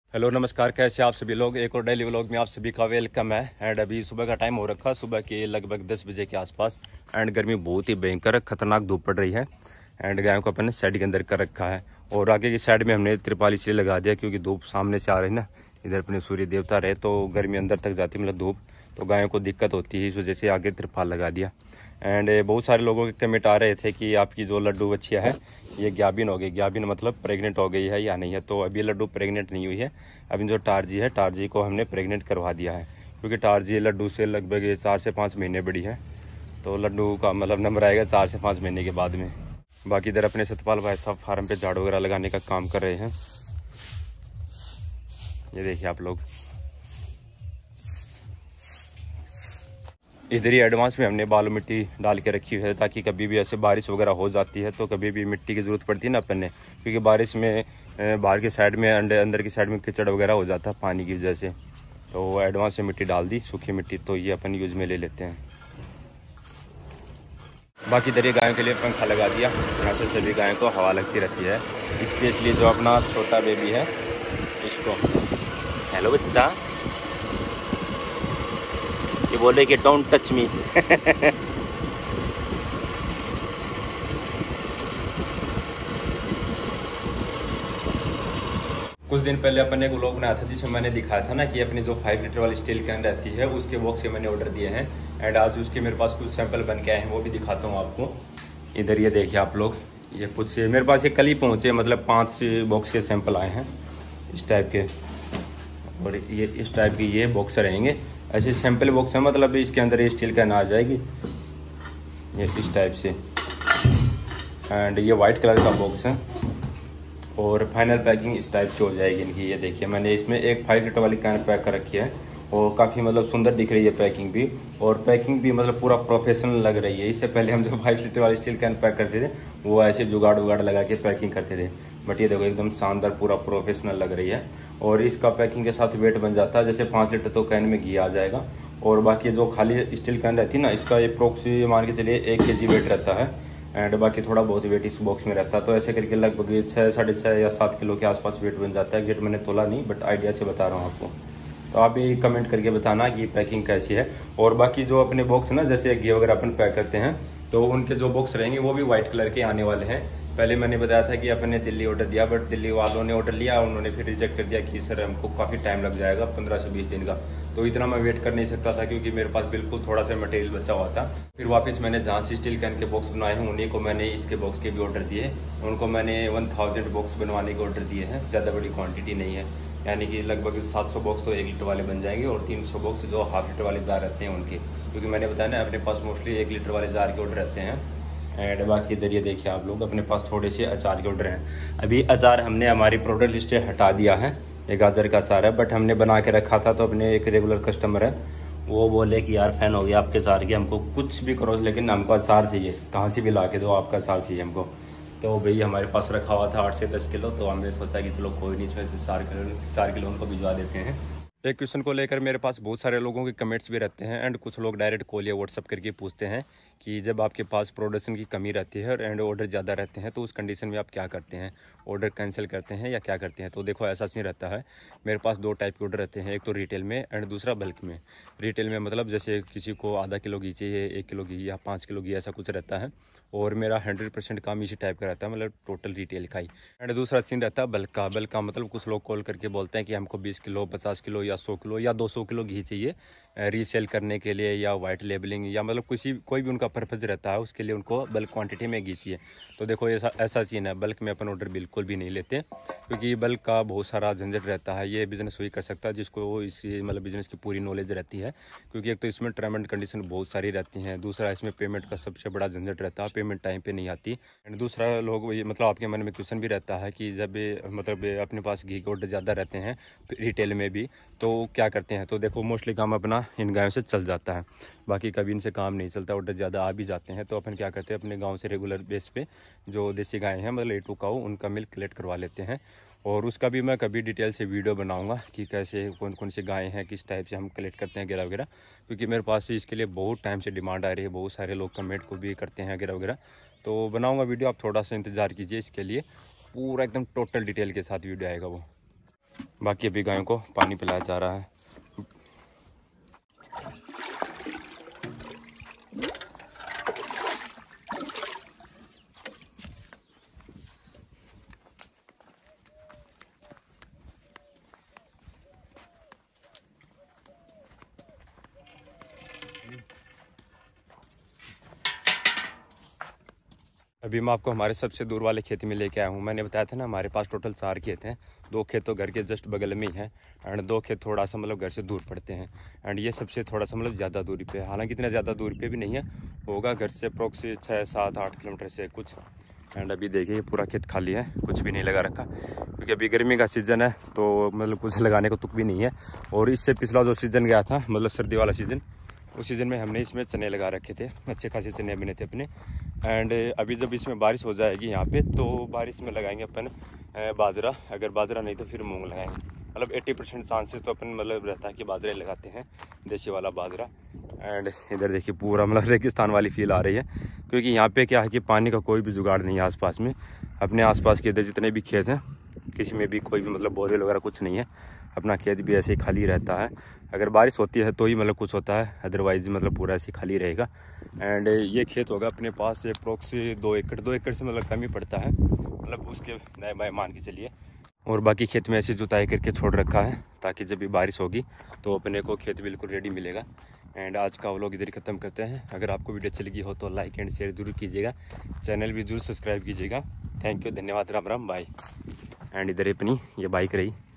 Hello नमस्कार, कैसे आप सभी लोग। एक और डेली व्लॉग में आप सभी का वेलकम है। एंड अभी सुबह का टाइम हो रखा, सुबह के लगभग 10 बजे के आसपास। एंड गर्मी बहुत ही भयंकर खतरनाक धूप पड़ रही है। एंड गायों को अपन शेड के अंदर कर रखा है और आगे की साइड में हमने त्रिपाल इसलिए लगा दिया क्योंकि धूप सामने से आ रही ना, इधर अपने सूर्य देवता रहे तो गर्मी अंदर तक जाती मतलब धूप, तो गायों को दिक्कत होती है, इस वजह से आगे त्रिपाल लगा दिया। एंड बहुत सारे लोगों के कमेंट आ रहे थे कि आपकी जो लड्डू बच्चियाँ है ये ग्याबिन हो गई, ग्याबिन मतलब प्रेग्नेंट हो गई है या नहीं है। तो अभी लड्डू प्रेग्नेंट नहीं हुई है। अभी जो टारजी है, टारजी को हमने प्रेग्नेंट करवा दिया है क्योंकि टारजी लड्डू से लगभग 4 से 5 महीने बड़ी है। तो लड्डू का मतलब नंबर आएगा 4 से 5 महीने के बाद में। बाकी इधर अपने सतपाल भाई साहब फार्म पे झाड़ू वगैरह लगाने का काम कर रहे हैं। ये देखिए आप लोग, इधर ही एडवांस में हमने बालू मिट्टी डाल के रखी हुई है ताकि कभी भी ऐसे बारिश वगैरह हो जाती है तो कभी भी मिट्टी की ज़रूरत पड़ती है ना अपन ने, क्योंकि बारिश में बाहर की साइड में अंदर की साइड में कीचड़ वगैरह हो जाता है पानी की वजह से। तो एडवांस में मिट्टी डाल दी, सूखी मिट्टी, तो ये अपन यूज़ में ले लेते हैं। बाकी इधर ये गायों के लिए पंखा लगा दिया, यहाँ से सभी गायों को हवा लगती रहती है। स्पेशली जो अपना छोटा बेबी है इसको, हेलो बच्चा, ये बोल रहे कि डोंट टच मी। कुछ दिन पहले अपन ने एक व्लॉग बनाया था जिसमें मैंने दिखाया था ना कि अपनी जो 5 लीटर वाली स्टील कैन रहती है उसके बॉक्स के मैंने ऑर्डर दिए हैं। एंड आज उसके मेरे पास कुछ सैंपल बन के आए हैं, वो भी दिखाता हूँ आपको। इधर ये देखिए आप लोग, ये कुछ मेरे पास ये कल ही पहुँचे, मतलब 5 बॉक्स के सैंपल आए हैं इस टाइप के। और ये इस टाइप की ये बॉक्स रहेंगे, ऐसे सैंपल बॉक्स है, मतलब इसके अंदर ये स्टील कैन आ जाएगी ये इस टाइप से। एंड ये वाइट कलर का बॉक्स है और फाइनल पैकिंग इस टाइप से हो जाएगी इनकी। ये देखिए मैंने इसमें एक 5 लीटर वाली कैन पैक कर रखी है और काफ़ी मतलब सुंदर दिख रही है पैकिंग भी, और पैकिंग भी मतलब पूरा प्रोफेशनल लग रही है। इससे पहले हम जो 5 लीटर वाली स्टील कैन पैक करते थे वो ऐसे जुगाड़ वुगाड़ लगा के पैकिंग करते थे, बट ये देखो एकदम शानदार पूरा प्रोफेशनल लग रही है। और इसका पैकिंग के साथ वेट बन जाता है, जैसे 5 लीटर तो कैन में घी आ जाएगा। और बाकी जो खाली स्टील कैन रहती है ना, इसका अप्रोक्सी मान के चलिए 1 kg वेट रहता है। एंड बाकी थोड़ा बहुत वेट इस बॉक्स में रहता है, तो ऐसे करके लगभग 6, 6.5 या 7 किलो के आसपास वेट बन जाता है। एग्जैक्ट मैंने तोला नहीं, बट आइडिया से बता रहा हूँ आपको। तो आप भी कमेंट करके बताना कि पैकिंग कैसी है। और बाकी जो अपने बॉक्स है ना, जैसे घी वगैरह अपन पैक करते हैं तो उनके जो बॉक्स रहेंगे वो भी व्हाइट कलर के आने वाले हैं। पहले मैंने बताया था कि अपन ने दिल्ली ऑर्डर दिया, बट दिल्ली वालों ने ऑर्डर लिया, उन्होंने फिर रिजेक्ट कर दिया कि सर हमको काफ़ी टाइम लग जाएगा, 15 से 20 दिन का। तो इतना मैं वेट कर नहीं सकता था क्योंकि मेरे पास बिल्कुल थोड़ा सा मटेरियल बचा हुआ था। फिर वापस मैंने जहाँ से स्टील कैन के बॉक्स बनाए हैं उन्हीं को मैंने इसके बॉक्स के भी ऑर्डर दिए। उनको मैंने 1000 बॉक्स बनवाने के ऑर्डर दिए हैं, ज़्यादा बड़ी क्वांटिटी नहीं है, यानी कि लगभग 700 बॉक्स तो 1 लीटर वाले बन जाएंगे और 300 बॉक्स जो हाफ लीटर वाले जार रहते हैं उनके, क्योंकि मैंने बताया ना अपने पास मोस्टली 1 लीटर वाले जार के ऑर्डर रहते हैं। एंड बाकी इधर ये देखिए आप लोग, अपने पास थोड़े से अचार के ऑर्डर हैं। अभी अचार हमने हमारी प्रोडक्ट लिस्ट से हटा दिया है, ये गाजर का अचार है, बट हमने बना के रखा था। तो अपने एक रेगुलर कस्टमर है, वो बोले कि यार फैन हो गया आपके अचार के, हमको कुछ भी करो लेकिन हमको अचार चाहिए, कहाँ से भी ला के दो, आपका अचार चाहिए हमको। तो भाई हमारे पास रखा हुआ था 8 से 10 किलो, तो हमने सोचा कि चलो कोई नहीं, इसमें से 4 किलो उनको भिजवा देते हैं। एक क्वेश्चन को लेकर मेरे पास बहुत सारे लोगों के कमेंट्स भी रहते हैं एंड कुछ लोग डायरेक्ट कॉल या व्हाट्सअप करके पूछते हैं कि जब आपके पास प्रोडक्शन की कमी रहती है एंड ऑर्डर ज़्यादा रहते हैं तो उस कंडीशन में आप क्या करते हैं, ऑर्डर कैंसिल करते हैं या क्या करते हैं। तो देखो ऐसा नहीं रहता है, मेरे पास 2 टाइप के ऑर्डर रहते हैं, एक तो रिटेल में एंड दूसरा बल्क में। रिटेल में मतलब जैसे किसी को आधा किलो घी चाहिए, 1 किलो घी या 5 किलो घी, ऐसा कुछ रहता है। और मेरा 100% काम इसी टाइप का रहता है, मतलब टोटल रिटेल का ही। एंड दूसरा सीन रहता है बल्क का। बल्क का मतलब कुछ लोग कॉल करके बोलते हैं कि हमको 20 किलो, 50 किलो या 100 किलो या 200 किलो घी चाहिए रीसेल करने के लिए, या वाइट लेबलिंग, या मतलब कोई भी उनका पर्पज़ रहता है, उसके लिए उनको बल्क क्वांटिटी में घी चाहिए। तो देखो ऐसा सीन है, बल्क में अपन ऑर्डर बिल्कुल भी नहीं लेते क्योंकि बल्क का बहुत सारा झंझट रहता है। ये बिज़नेस वही कर सकता है जिसको इस मतलब बिज़नेस की पूरी नॉलेज रहती है, क्योंकि एक तो इसमें टर्म एंड कंडीशन बहुत सारी रहती हैं, दूसरा इसमें पेमेंट का सबसे बड़ा झंझट रहता है, पेमेंट टाइम पे नहीं आती। एंड दूसरा लोग ये मतलब आपके मन में क्वेश्चन भी रहता है कि जब मतलब अपने पास घी के ऑर्डर ज़्यादा रहते हैं रिटेल में भी तो क्या करते हैं। तो देखो मोस्टली काम अपना इन गायों से चल जाता है, बाकी कभी इनसे काम नहीं चलता, ऑर्डर ज़्यादा आ भी जाते हैं तो अपन क्या करते हैं अपने गांव से रेगुलर बेस पे जो देसी गायें हैं मतलब A2 काऊ, उनका मिल्क कलेक्ट करवा लेते हैं। और उसका भी मैं कभी डिटेल से वीडियो बनाऊंगा कि कैसे कौन कौन सी गायें हैं, किस टाइप से हम कलेक्ट करते हैं वगैरह वगैरह, क्योंकि मेरे पास इसके लिए बहुत टाइम से डिमांड आ रही है, बहुत सारे लोग कमेंट को भी करते हैं वगैरह वगैरह। तो बनाऊँगा वीडियो, आप थोड़ा सा इंतज़ार कीजिए, इसके लिए पूरा एकदम टोटल डिटेल के साथ वीडियो आएगा वो। बाकी अभी गायों को पानी पिलाया जा रहा है। अभी मैं आपको हमारे सबसे दूर वाले खेत में लेके आया हूँ। मैंने बताया था ना हमारे पास टोटल 4 खेत हैं। 2 खेत तो घर के जस्ट बगल में ही हैं एंड 2 खेत थोड़ा सा मतलब घर से दूर पड़ते हैं एंड ये सबसे थोड़ा सा मतलब ज़्यादा दूरी पे है। हालांकि इतना ज़्यादा दूरी पे भी नहीं है, होगा घर से अप्रोक्स 6, 7, 8 किलोमीटर से कुछ। एंड अभी देखिए पूरा खेत खाली है, कुछ भी नहीं लगा रखा क्योंकि अभी गर्मी का सीज़न है तो मतलब कुछ लगाने को तुक भी नहीं है। और इससे पिछला जो सीज़न गया था मतलब सर्दी वाला सीज़न, उस सीज़न में हमने इसमें चने लगा रखे थे, अच्छे खासे चने बने थे अपने। एंड अभी जब इसमें बारिश हो जाएगी यहाँ पे तो बारिश में लगाएंगे अपन बाजरा, अगर बाजरा नहीं तो फिर मूंग लगाएंगे। मतलब 80% चांसेस तो अपन मतलब रहता है कि बाजरा लगाते हैं, देसी वाला बाजरा। एंड इधर देखिए पूरा मतलब रेगिस्तान वाली फील आ रही है क्योंकि यहाँ पे क्या है कि पानी का कोई भी जुगाड़ नहीं है आसपास में। अपने आसपास के इधर जितने भी खेत हैं किसी में भी कोई भी मतलब बोरवेल वगैरह कुछ नहीं है, अपना खेत भी ऐसे ही खाली रहता है। अगर बारिश होती है तो ही मतलब कुछ होता है, अदरवाइज मतलब पूरा ऐसे खाली रहेगा। एंड ये खेत होगा अपने पास अप्रोक्स 2 एकड़ से मतलब कम ही पड़ता है, मतलब उसके नए बाएँ मान के चलिए। और बाकी खेत में ऐसे जुताई करके छोड़ रखा है ताकि जब भी बारिश होगी तो अपने को खेत बिल्कुल रेडी मिलेगा। एंड आज का व्लॉग इधर ख़त्म करते हैं। अगर आपको वीडियो अच्छी लगी हो तो लाइक एंड शेयर जरूर कीजिएगा, चैनल भी जरूर सब्सक्राइब कीजिएगा। थैंक यू, धन्यवाद, राम राम, बाय। एंड इधर अपनी ये बाइक रही।